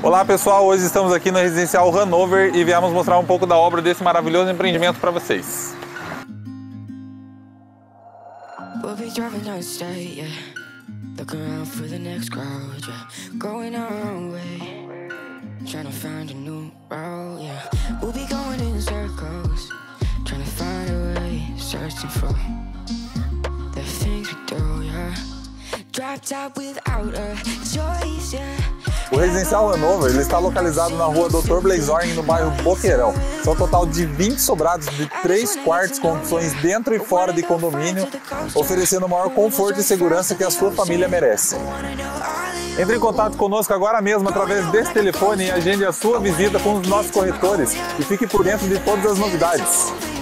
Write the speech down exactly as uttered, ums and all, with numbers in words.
Olá pessoal, hoje estamos aqui no Residencial Hanover e viemos mostrar um pouco da obra desse maravilhoso empreendimento para vocês. O Residencial Hanover ele está localizado na rua doutor Blazorn, no bairro Boqueirão. São um total de vinte sobrados de três quartos com opções dentro e fora de condomínio, oferecendo o maior conforto e segurança que a sua família merece. Entre em contato conosco agora mesmo através desse telefone e agende a sua visita com os nossos corretores e fique por dentro de todas as novidades.